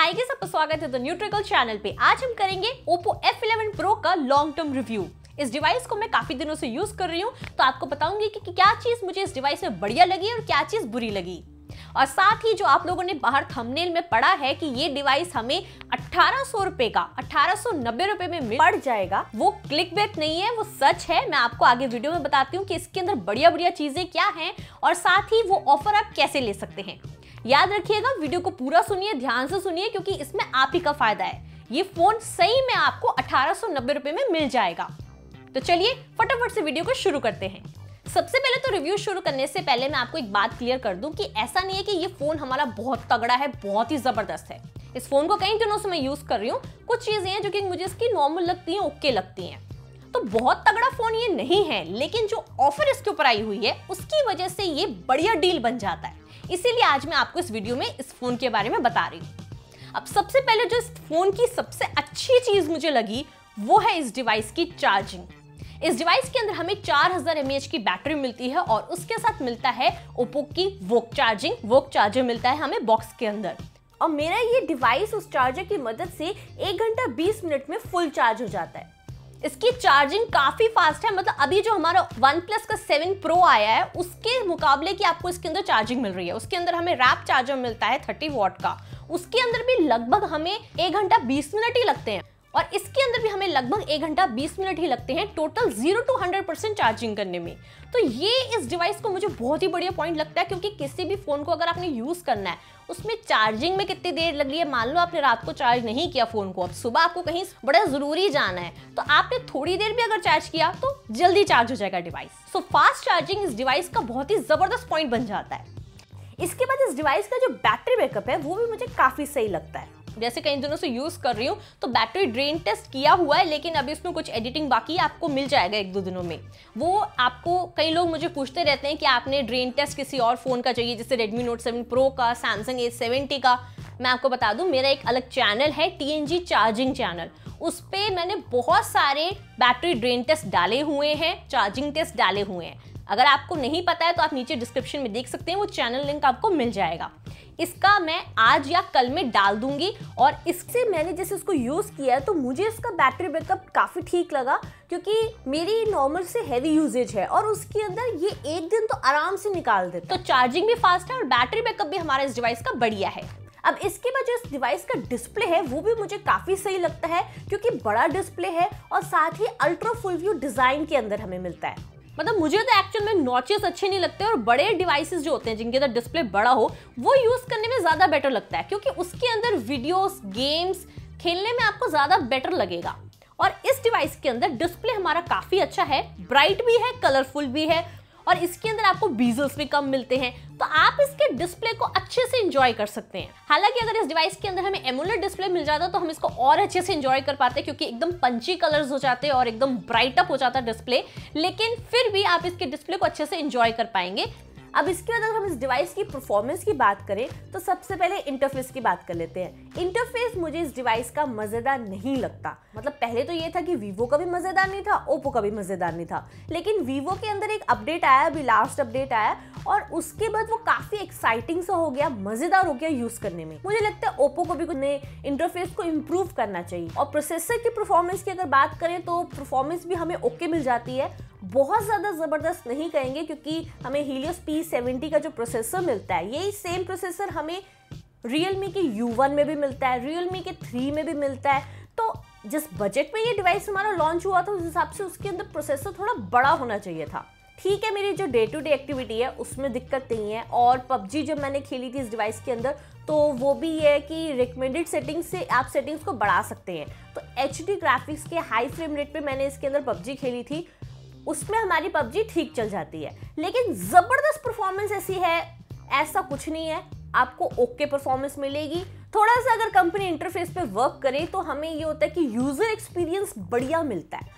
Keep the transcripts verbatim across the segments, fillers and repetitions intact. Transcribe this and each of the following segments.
Hi guys, आपका स्वागत है द न्यूट्रिकल चैनल पे। आज हम करेंगे Oppo एफ इलेवन Pro का लॉन्ग टर्म रिव्यू। इस डिवाइस को मैं काफी दिनों से यूज कर रही हूँ, तो आपको बताऊंगी कि, कि क्या चीज मुझे इस डिवाइस में बढ़िया लगी और क्या चीज बुरी लगी। और साथ ही जो आप लोगों ने बाहर थंबनेल में पढ़ा है कि ये डिवाइस हमें अठारह सौ रुपए का अठारह सौ नब्बे रुपए में मिल पड़ जाएगा, वो क्लिकबेट नहीं है, वो सच है। मैं आपको आगे वीडियो में बताती हूँ कि इसके अंदर बढ़िया बढ़िया चीजें क्या हैं और साथ ही वो ऑफर आप कैसे ले सकते हैं। याद रखिएगा, वीडियो को पूरा सुनिए, ध्यान से सुनिए, क्योंकि इसमें आप ही का फायदा है। ये फोन सही में आपको अठारह सौ नब्बे रुपए में मिल जाएगा। तो चलिए फटाफट से वीडियो को शुरू करते हैं। सबसे पहले तो रिव्यू शुरू करने से पहले मैं आपको एक बात क्लियर कर दूं कि ऐसा नहीं है कि ये फोन हमारा बहुत तगड़ा है, बहुत ही जबरदस्त है। इस फोन को कई दिनों से मैं यूज कर रही हूँ। कुछ चीजें हैं जो कि मुझे इसकी नॉर्मल लगती हैं, ओके लगती हैं। तो बहुत तगड़ा फोन ये नहीं है, लेकिन जो ऑफर इसके ऊपर आई हुई है उसकी वजह से ये बढ़िया डील बन जाता है। इसीलिए आज मैं आपको इस वीडियो में इस फोन के बारे में बता रही हूँ। अब सबसे पहले जो इस फोन की सबसे अच्छी चीज मुझे लगी वो है इस डिवाइस की चार्जिंग। इस डिवाइस के अंदर हमें चार हज़ार एम ए एच की बैटरी मिलती है और उसके साथ मिलता है ओप्पो की वोक चार्जिंग वोक चार्जर मिलता है हमें बॉक्स के अंदर। और मेरा ये डिवाइस उस चार्जर की मदद से एक घंटा बीस मिनट में फुल चार्ज हो जाता है। इसकी चार्जिंग काफी फास्ट है, मतलब अभी जो हमारा वन प्लस का सेवन प्रो आया है उसके मुकाबले की आपको इसके अंदर चार्जिंग मिल रही है। उसके अंदर हमें रैप चार्जर मिलता है थर्टी वॉट का, उसके अंदर भी लगभग हमें एक घंटा बीस मिनट ही लगते हैं और इसके अंदर भी हमें लगभग एक घंटा बीस मिनट ही लगते हैं total zero to hundred percent charging करने में। तो ये इस डिवाइस को मुझे बहुत ही बढ़िया पॉइंट लगता है, क्योंकि किसी भी फोन को अगर आपने यूज करना है उसमें चार्जिंग में कितनी देर लग रही है। मान लो आपने रात को चार्ज नहीं किया फोन को, अब सुबह आपको कहीं बड़ा जरूरी जाना है, तो आपने थोड़ी देर भी अगर चार्ज किया तो जल्दी चार्ज हो जाएगा डिवाइस। सो फास्ट चार्जिंग इस डिवाइस का बहुत ही जबरदस्त पॉइंट बन जाता है। इसके बाद इस डिवाइस का जो बैटरी बैकअप है वो भी मुझे काफी सही लगता है। जैसे कई दिनों से यूज कर रही हूँ तो बैटरी ड्रेन टेस्ट किया हुआ है, लेकिन अभी उसमें कुछ एडिटिंग बाकी है, आपको मिल जाएगा एक दो दिनों में। वो आपको कई लोग मुझे पूछते रहते हैं कि आपने ड्रेन टेस्ट किसी और फोन का चाहिए, जैसे रेडमी नोट सेवन प्रो का, सैमसंग ए सेवेंटी का। मैं आपको बता दूं, मेरा एक अलग चैनल है T N G charging channel, उस पर मैंने बहुत सारे बैटरी ड्रेन टेस्ट डाले हुए हैं, चार्जिंग टेस्ट डाले हुए हैं। अगर आपको नहीं पता है तो आप नीचे डिस्क्रिप्शन में देख सकते हैं, वो चैनल लिंक आपको मिल जाएगा। इसका मैं आज या कल में डाल दूंगी। और इससे मैंने जैसे इसको यूज किया है तो मुझे इसका बैटरी बैकअप काफी ठीक लगा, क्योंकि मेरी नॉर्मल से हैवी यूजेज है और उसके अंदर ये एक दिन तो आराम से निकाल देता। तो चार्जिंग भी फास्ट है और बैटरी बैकअप भी हमारा इस डिवाइस का बढ़िया है। अब इसके बाद जो इस डिवाइस का डिस्प्ले है वो भी मुझे काफी सही लगता है, क्योंकि बड़ा डिस्प्ले है और साथ ही अल्ट्रा फुल व्यू डिजाइन के अंदर हमें मिलता है। मतलब मुझे तो एक्चुअल में नॉचेस अच्छे नहीं लगते और बड़े डिवाइसेस जो होते हैं जिनके अंदर डिस्प्ले बड़ा हो वो यूज करने में ज्यादा बेटर लगता है, क्योंकि उसके अंदर वीडियोस गेम्स खेलने में आपको ज्यादा बेटर लगेगा। और इस डिवाइस के अंदर डिस्प्ले हमारा काफी अच्छा है, ब्राइट भी है, कलरफुल भी है और इसके अंदर आपको बीजल्स भी कम मिलते हैं, तो आप इसके डिस्प्ले को अच्छे से एंजॉय कर सकते हैं। हालांकि अगर इस डिवाइस के अंदर हमें एमोलेड डिस्प्ले मिल जाता तो हम इसको और अच्छे से एंजॉय कर पाते, क्योंकि एकदम पंची कलर्स हो जाते हैं और एकदम ब्राइट अप हो जाता डिस्प्ले, लेकिन फिर भी आप इसके डिस्प्ले को अच्छे से एंजॉय कर पाएंगे। अब इसके बाद अगर हम इस डिवाइस की परफॉर्मेंस की बात करें तो सबसे पहले इंटरफेस की बात कर लेते हैं। इंटरफेस मुझे इस डिवाइस का मजेदार नहीं लगता। मतलब पहले तो ये था कि वीवो का भी मजेदार नहीं था, ओप्पो का भी मजेदार नहीं था, लेकिन वीवो के अंदर एक अपडेट आया, अभी लास्ट अपडेट आया और उसके बाद वो काफी एक्साइटिंग सा हो गया, मजेदार हो गया यूज करने में। मुझे लगता है ओप्पो को भी कुछ इंटरफेस को इम्प्रूव करना चाहिए। और प्रोसेसर की परफॉर्मेंस की अगर बात करें तो परफॉर्मेंस भी हमें ओके मिल जाती है, बहुत ज्यादा जबरदस्त नहीं कहेंगे, क्योंकि हमें हीलियोस पी सेवेंटी का जो प्रोसेसर मिलता है यही सेम प्रोसेसर हमें Realme के यू वन में भी मिलता है, Realme के थ्री में भी मिलता है। तो जिस बजट में ये डिवाइस हमारा लॉन्च हुआ था उस हिसाब से उसके अंदर प्रोसेसर थोड़ा बड़ा होना चाहिए था। ठीक है, मेरी जो डे टू डे एक्टिविटी है उसमें दिक्कत नहीं है, और पबजी जब मैंने खेली थी इस डिवाइस के अंदर तो वो भी ये है कि रिकमेंडेड सेटिंग्स से आप सेटिंग्स को बढ़ा सकते हैं। तो एच डी ग्राफिक्स के हाई फ्रेम रेट पे मैंने इसके अंदर पबजी खेली थी, उसमें हमारी पबजी ठीक चल जाती है। लेकिन जबरदस्त परफॉर्मेंस ऐसी है ऐसा कुछ नहीं है, आपको ओके परफॉर्मेंस मिलेगी। थोड़ा सा अगर कंपनी इंटरफेस पे वर्क करे तो हमें ये होता है कि यूजर एक्सपीरियंस बढ़िया मिलता है।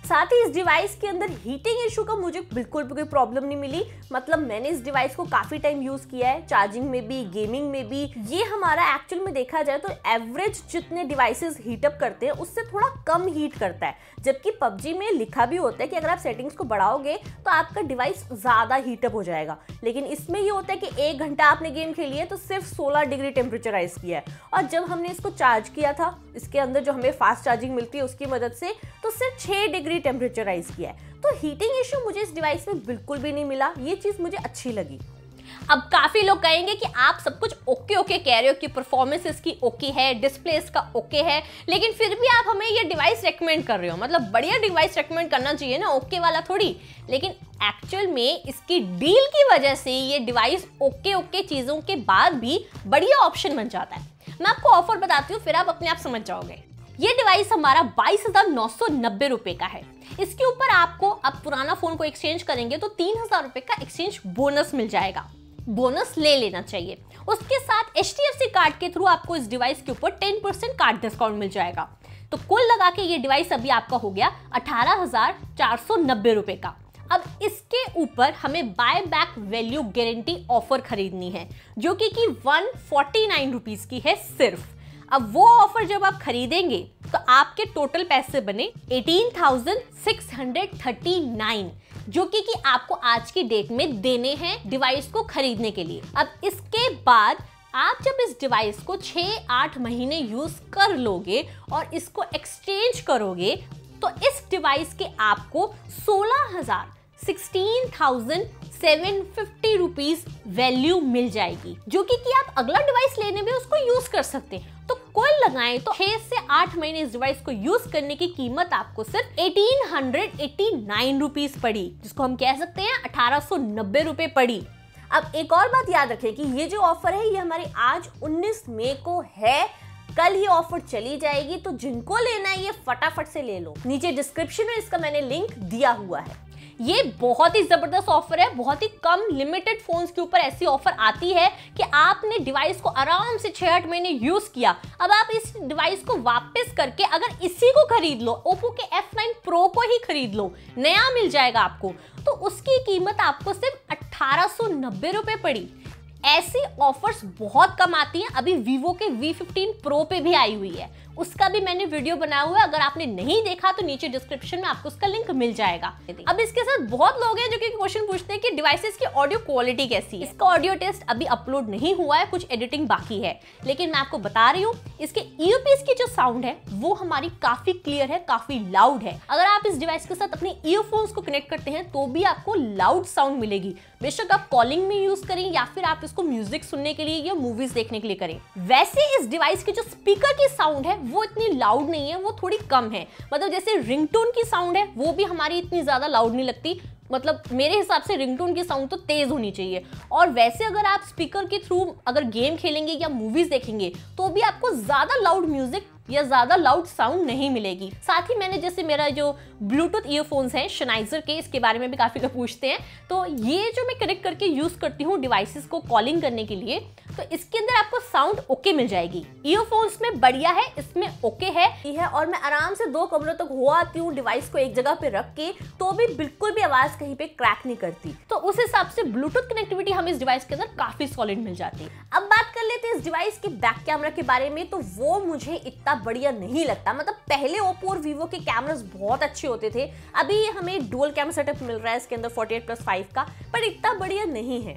साथ ही इस डिवाइस के अंदर हीटिंग इशू का मुझे बिल्कुल भी कोई प्रॉब्लम नहीं मिली। मतलब मैंने इस डिवाइस को काफी टाइम यूज किया है, चार्जिंग में भी, गेमिंग में भी। ये हमारा एक्चुअल में देखा जाए तो एवरेज जितने डिवाइसेस हीटअप करते हैं उससे थोड़ा कम हीट करता है, जबकि पबजी में लिखा भी होता है कि अगर आप सेटिंग्स को बढ़ाओगे तो आपका डिवाइस ज्यादा हीटअप हो जाएगा। लेकिन इसमें ये होता है कि एक घंटा आपने गेम खेली है तो सिर्फ सोलह डिग्री टेम्परेचराइज किया है, और जब हमने इसको चार्ज किया था इसके अंदर जो हमें फास्ट चार्जिंग मिलती है उसकी मदद से, तो सिर्फ छह डिग्री टेम्परेचराइज किया है। तो हीटिंग इशू मुझे इस डिवाइस में बिल्कुल भी नहीं मिला, ये चीज मुझे अच्छी लगी। अब काफी लोग कहेंगे कि आप सब कुछ ओके ओके कह रहे हो कि परफॉर्मेंस इसकी ओके है, डिस्प्ले इसका ओके है, लेकिन फिर भी आप हमें ये डिवाइस रेकमेंड कर रहे हो। मतलब बढ़िया डिवाइस रेकमेंड करना चाहिए ना, ओके वाला थोड़ी। लेकिन एक्चुअल में इसकी डील की वजह से ये डिवाइस ओके ओके चीजों के बाद भी बढ़िया ऑप्शन बन जाता है। मैं आपको ऑफर बताती हूँ, फिर आप अपने आप समझ जाओगे। ये डिवाइस हमारा बाईस हजार नौ सौ नब्बे रुपए का है। इसके ऊपर आपको, आप पुराना फोन को एक्सचेंज करेंगे तो तीन हजार रुपए का एक्सचेंज बोनस मिल जाएगा। बोनस ले लेना चाहिए। उसके साथ H D F C card के थ्रू आपको इस डिवाइस के ऊपर टेन परसेंट कार्ड डिस्काउंट मिल जाएगा। तो कुल लगा के ये डिवाइस अभी आपका हो गया अठारह हजार चार सौ नब्बे रुपए का। अब इसके ऊपर हमें buy back value guarantee offer खरीदनी है, जो कि की वन फोर्टी नाइन रुपीज की है सिर्फ। अब वो ऑफर जब आप खरीदेंगे तो आपके टोटल पैसे बने eighteen thousand six hundred thirty nine, जो कि, कि आपको आज की डेट में देने हैं डिवाइस को खरीदने के लिए। अब इसके बाद आप जब इस डिवाइस को छह आठ महीने यूज कर लोगे और इसको एक्सचेंज करोगे तो इस डिवाइस के आपको सोलह हजार sixteen thousand seven fifty rupees value मिल जाएगी, जो कि, कि आप अगला डिवाइस लेने में उसको यूज कर सकते हैं। तो कुल लगाएं तो छह से आठ महीने इस डिवाइस को यूज करने की कीमत आपको सिर्फ eighteen hundred eighty nine rupees पड़ी, जिसको हम कह सकते हैं अठारह सौ नब्बे रुपए पड़ी। अब एक और बात याद रखें कि ये जो ऑफर है ये हमारी आज उन्नीस मई को है, कल ही ऑफर चली जाएगी। तो जिनको लेना है ये फटाफट से ले लो, नीचे डिस्क्रिप्शन में इसका मैंने लिंक दिया हुआ है। ये बहुत ही जबरदस्त ऑफर है। बहुत ही कम लिमिटेड फोन्स के ऊपर ऐसी ऑफर आती है कि आपने डिवाइस को आराम से छह आठ महीने यूज किया, अब आप इस डिवाइस को वापस करके अगर इसी को खरीद लो, ओप्पो के एफ नाइन प्रो को ही खरीद लो, नया मिल जाएगा आपको, तो उसकी कीमत आपको सिर्फ अठारह सौ नब्बे रुपए पड़ी। ऐसी ऑफर्स बहुत कम आती हैं। अभी वीवो के वी फिफ्टीन प्रो पे भी आई हुई है, उसका भी मैंने वीडियो बनाया हुआ है। अगर आपने नहीं देखा तो नीचे डिस्क्रिप्शन में आपको उसका लिंक मिल जाएगा। अब इसके साथ बहुत लोग हैं जो कि क्वेश्चन पूछते हैं कि डिवाइसेस की ऑडियो क्वालिटी कैसी है। इसका ऑडियो टेस्ट अभी अपलोड नहीं हुआ है, कुछ एडिटिंग बाकी है, लेकिन मैं आपको बता रही हूँ इसके ईयरपीस की जो साउंड है वो हमारी काफी क्लियर है, काफी लाउड है। अगर आप इस डिवाइस के साथ अपने ईयरफोन्स को कनेक्ट करते हैं तो भी आपको लाउड साउंड मिलेगी, बेशक आप कॉलिंग में यूज करें या फिर आप इसको म्यूजिक सुनने के लिए या मूवीज देखने के लिए करें। वैसे इस डिवाइस की जो स्पीकर की साउंड है वो इतनी लाउड नहीं है, वो थोड़ी कम है। मतलब जैसे रिंगटोन की साउंड है वो भी हमारी इतनी ज्यादा लाउड नहीं लगती। मतलब मेरे हिसाब से रिंगटोन की साउंड तो तेज होनी चाहिए। और वैसे अगर आप स्पीकर के थ्रू अगर गेम खेलेंगे या मूवीज देखेंगे तो भी आपको ज्यादा लाउड म्यूजिक या ज्यादा लाउड साउंड नहीं मिलेगी। साथ ही मैंने जैसे मेरा जो ब्लूटूथ ईयरफोन्स हैं शनाइजर के, इसके बारे में भी काफी लोग पूछते हैं, तो ये जो मैं कनेक्ट करके यूज करती हूँ डिवाइसेस को कॉलिंग करने के लिए, तो इसके अंदर आपको साउंड ओके मिल जाएगी। ईयरफोन्स में बढ़िया है, इसमें ओके है, है और मैं आराम से दो कमरों तक हो आती हूँ डिवाइस को एक जगह पे रख के, तो भी बिल्कुल भी आवाज कहीं पे क्रैक नहीं करती। तो उस हिसाब से ब्लूटूथ कनेक्टिविटी हमें इस डिवाइस के अंदर काफी सॉलिड मिल जाती है। अब बात कर लेते हैं इस डिवाइस के बैक कैमरा के बारे में, तो वो मुझे इतना बढ़िया नहीं लगता। मतलब पहले ओप्पो और वीवो के कैमरास बहुत अच्छे होते थे, अभी हमें डुअल कैमरा सेटअप मिल रहा है इसके अंदर फोर्टी एट प्लस फाइव का, पर इतना बढ़िया नहीं है।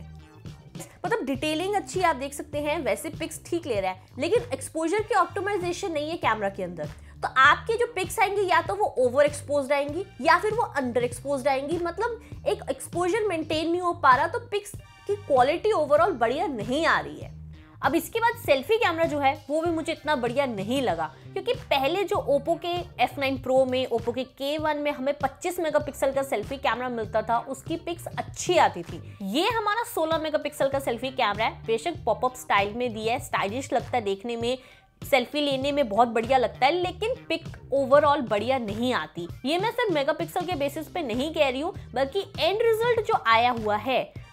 मतलब डिटेलिंग अच्छी आप देख सकते हैं, वैसे पिक्स ठीक ले रहा है, लेकिन एक्सपोजर की ऑप्टिमाइजेशन नहीं है कैमरा के अंदर। तो आपके जो पिक्स आएंगी या तो वो ओवर एक्सपोज्ड आएंगी या फिर वो अंडर एक्सपोज्ड आएंगी। मतलब एक एक्सपोजर मेंटेन नहीं हो पा रहा, तो पिक्स की क्वालिटी ओवरऑल बढ़िया नहीं आ रही है। अब इसके बाद सेल्फी कैमरा जो है वो भी मुझे इतना बढ़िया नहीं लगा, क्योंकि पहले जो ओप्पो के एफ नाइन प्रो में, ओप्पो के के वन में हमें पच्चीस मेगापिक्सल का सेल्फी कैमरा मिलता था, उसकी पिक्स अच्छी आती थी। ये हमारा सोलह मेगापिक्सल का सेल्फी कैमरा है, बेशक पॉपअप स्टाइल में दिया है, स्टाइलिश लगता है देखने में, सेल्फी लेने में बहुत बढ़िया लगता है, लेकिन पिक ओवरऑल बढ़िया नहीं आती। ये मैं सिर्फ मेगापिक्सल के बेसिस पे नहीं कह रही हूँ, बल्कि एंड रिजल्ट जो आया हुआ है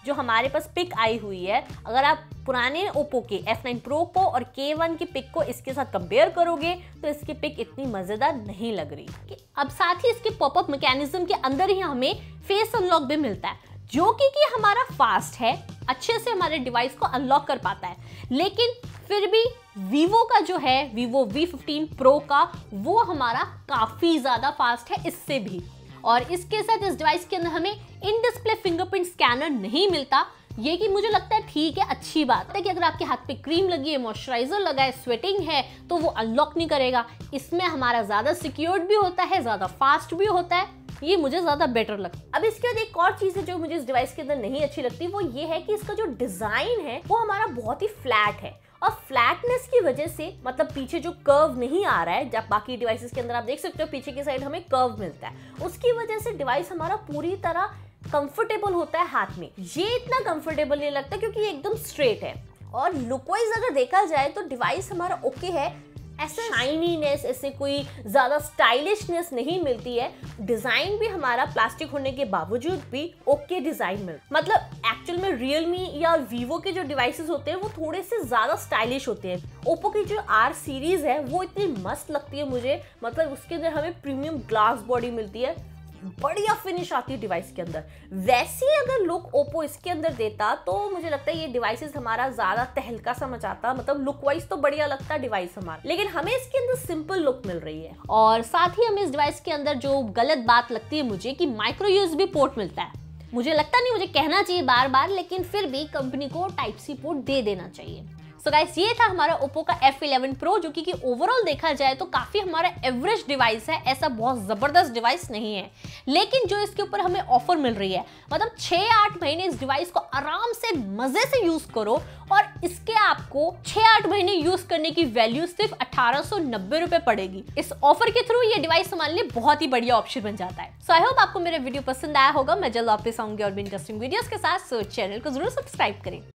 जो हमारे पास पिक आई हुई है, अगर आप पुराने ओप्पो के एफ नाइन प्रो को और के वन की पिक को इसके साथ कंपेयर करोगे तो इसकी पिक इतनी मजेदार नहीं लग रही। अब साथ ही इसके पॉपअप मैकेनिज्म के अंदर ही हमें फेस अनलॉक भी मिलता है, जो कि, कि हमारा फास्ट है, अच्छे से हमारे डिवाइस को अनलॉक कर पाता है। लेकिन फिर भी वीवो का जो है वीवो वी फिफ्टीन प्रो का वो हमारा काफी ज्यादा फास्ट है इससे भी। और इसके साथ इस डिवाइस के अंदर हमें इन डिस्प्ले फिंगरप्रिंट स्कैनर नहीं मिलता, ये कि मुझे लगता है ठीक है, अच्छी बात है कि अगर आपके हाथ पे क्रीम लगी है, मॉइस्चराइजर लगा है, स्वेटिंग है तो वो अनलॉक नहीं करेगा। इसमें हमारा ज्यादा सिक्योर्ड भी होता है, ज्यादा फास्ट भी होता है, ये मुझे ज्यादा बेटर लगता है। अब इसके बाद एक और चीज है जो मुझे इस डिवाइस के अंदर नहीं अच्छी लगती, वो ये है कि इसका जो डिजाइन है वो हमारा बहुत ही फ्लैट है और फ्लैटनेस की वजह से, मतलब पीछे जो कर्व नहीं आ रहा है, जब बाकी डिवाइसेस के अंदर आप देख सकते हो पीछे की साइड हमें कर्व मिलता है, उसकी वजह से डिवाइस हमारा पूरी तरह कंफर्टेबल होता है हाथ में। ये इतना कंफर्टेबल नहीं लगता क्योंकि ये एकदम स्ट्रेट है। और लुक वाइज अगर देखा जाए तो डिवाइस हमारा ओके है, ऐसे शाइनीनेस, ऐसे कोई ज्यादा स्टाइलिशनेस नहीं मिलती है। डिजाइन भी हमारा प्लास्टिक होने के बावजूद भी ओके डिजाइन मिलता, मतलब एक्चुअल में रियलमी या वीवो के जो डिवाइसेस होते हैं वो थोड़े से ज्यादा स्टाइलिश होते हैं। ओप्पो की जो आर सीरीज है वो इतनी मस्त लगती है मुझे, मतलब उसके अंदर हमें प्रीमियम ग्लास बॉडी मिलती है, बढ़िया फिनिश आती है डिवाइस के अंदर। वैसे अगर लुक ओप्पो इसके अंदर देता तो मुझे लगता है ये डिवाइसेस हमारा ज्यादा तहलका सा मचाता, मतलब लुक वाइज तो बढ़िया लगता डिवाइस हमारा, लेकिन हमें इसके अंदर सिंपल लुक मिल रही है। और साथ ही हमें इस डिवाइस के अंदर जो गलत बात लगती है मुझे कि माइक्रो यूएसबी पोर्ट मिलता है। मुझे लगता नहीं मुझे कहना चाहिए बार बार, लेकिन फिर भी कंपनी को टाइप सी पोर्ट दे देना चाहिए। सो गाइस, ये था हमारा ओप्पो का एफ इलेवन प्रो, जो कि ओवरऑल देखा जाए तो काफी हमारा एवरेज डिवाइस है, ऐसा बहुत जबरदस्त डिवाइस नहीं है। लेकिन जो इसके ऊपर हमें ऑफर मिल रही है, मतलब छह आठ महीने इस डिवाइस को आराम से मजे से यूज करो और इसके आपको छह आठ महीने यूज करने की वैल्यू सिर्फ अठारह सौ नब्बे रुपए पड़ेगी। इस ऑफर के थ्रू ये डिवाइस हमारे लिए बहुत ही बढ़िया ऑप्शन बन जाता है। सो आई होप आपको मेरा वीडियो पसंद आया होगा। मैं जल्द वापस आऊंगी और भी इंटरेस्टिंग वीडियोस के साथ, सो चैनल को जरूर सब्सक्राइब करें।